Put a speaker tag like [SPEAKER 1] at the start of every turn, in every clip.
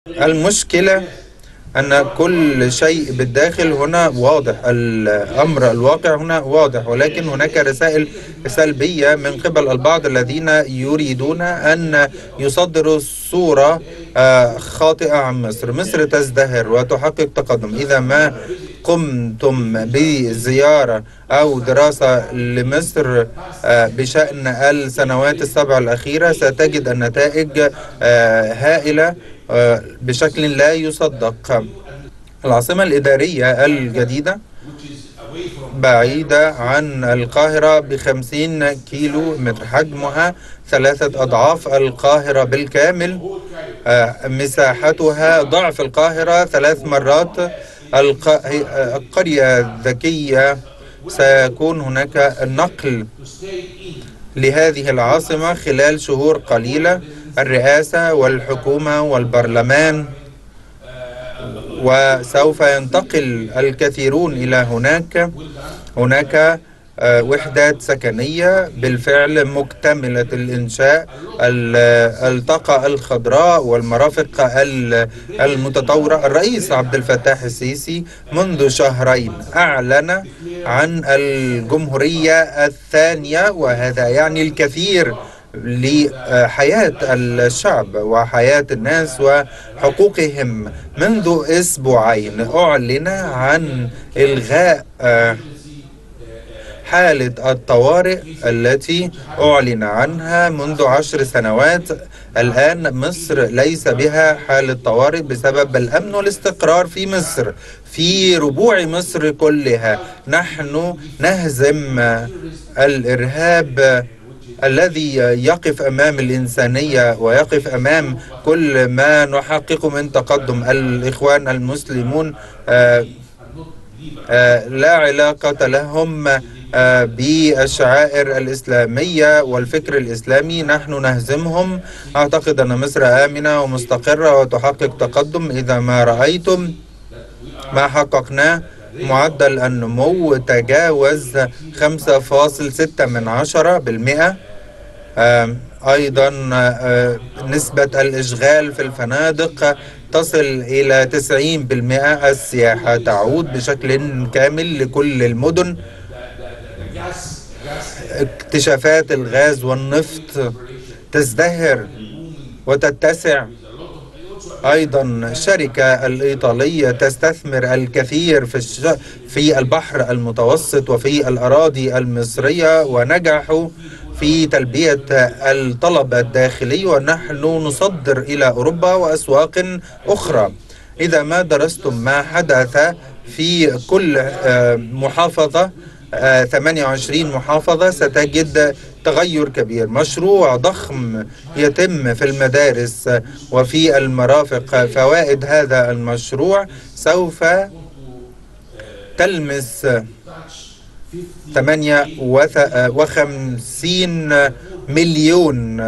[SPEAKER 1] المشكلة أن كل شيء بالداخل هنا واضح، الأمر الواقع هنا واضح، ولكن هناك رسائل سلبية من قبل البعض الذين يريدون أن يصدروا صورة خاطئة عن مصر. مصر تزدهر وتحقق تقدم. إذا ما قمتم بزيارة أو دراسة لمصر بشأن السنوات السبع الأخيرة ستجد النتائج هائلة بشكل لا يصدق. العاصمة الإدارية الجديدة بعيدة عن القاهرة ب50 كيلو متر، حجمها 3 أضعاف القاهرة بالكامل، مساحتها ضعف القاهرة 3 مرات. القرية الذكية سيكون هناك نقل لهذه العاصمة خلال شهور قليلة. الرئاسة والحكومة والبرلمان، وسوف ينتقل الكثيرون إلى هناك وحدات سكنية بالفعل مكتملة الإنشاء، الطاقة الخضراء والمرافق المتطورة. الرئيس عبد الفتاح السيسي منذ شهرين أعلن عن الجمهورية الثانية، وهذا يعني الكثير لحياة الشعب وحياة الناس وحقوقهم. منذ أسبوعين أعلن عن إلغاء حالة الطوارئ التي أعلن عنها منذ 10 سنوات. الآن مصر ليس بها حالة طوارئ بسبب الأمن والاستقرار في مصر، في ربوع مصر كلها. نحن نهزم الإرهاب الذي يقف أمام الإنسانية ويقف أمام كل ما نحققه من تقدم. الإخوان المسلمون لا علاقة لهم بالشعائر الإسلامية والفكر الإسلامي. نحن نهزمهم. أعتقد أن مصر آمنة ومستقرة وتحقق تقدم. إذا ما رأيتم ما حققناه، معدل النمو تجاوز 5.6%. أيضا نسبة الإشغال في الفنادق تصل إلى 90%. السياحة تعود بشكل كامل لكل المدن. اكتشافات الغاز والنفط تزدهر وتتسع. أيضا الشركة الإيطالية تستثمر الكثير في البحر المتوسط وفي الأراضي المصرية، ونجحوا في تلبية الطلب الداخلي، ونحن نصدر إلى أوروبا وأسواق أخرى. إذا ما درستم ما حدث في كل محافظة، 28 محافظة، ستجد تغير كبير. مشروع ضخم يتم في المدارس وفي المرافق. فوائد هذا المشروع سوف تلمس 58 مليون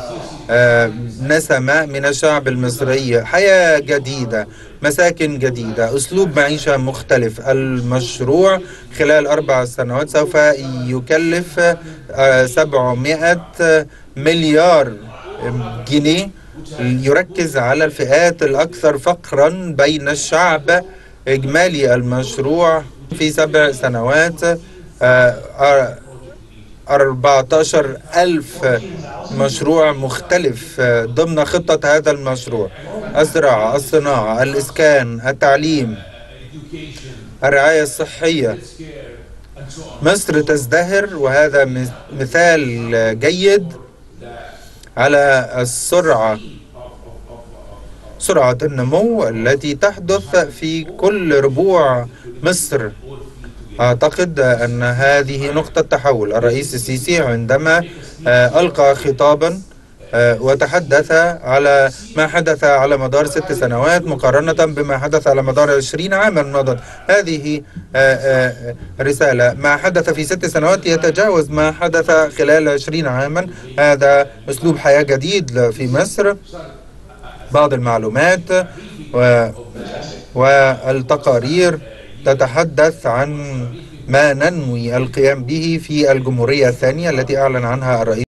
[SPEAKER 1] نسمة من الشعب المصري. حياة جديدة، مساكن جديدة، أسلوب معيشة مختلف. المشروع خلال 4 سنوات سوف يكلف 700 مليار جنيه، يركز على الفئات الأكثر فقرا بين الشعب. إجمالي المشروع في 7 سنوات 14,000 مشروع مختلف ضمن خطة هذا المشروع. الزراعة، الصناعة، الإسكان، التعليم، الرعاية الصحية. مصر تزدهر، وهذا مثال جيد على سرعة النمو التي تحدث في كل ربوع مصر. أعتقد أن هذه نقطة تحول. الرئيس السيسي عندما ألقى خطابا وتحدث على ما حدث على مدار 6 سنوات مقارنة بما حدث على مدار 20 عاما مضت. هذه رسالة. ما حدث في 6 سنوات يتجاوز ما حدث خلال 20 عاما. هذا أسلوب حياة جديد في مصر. بعض المعلومات والتقارير تتحدث عن ما ننوي القيام به في الجمهورية الثانية التي أعلن عنها الرئيس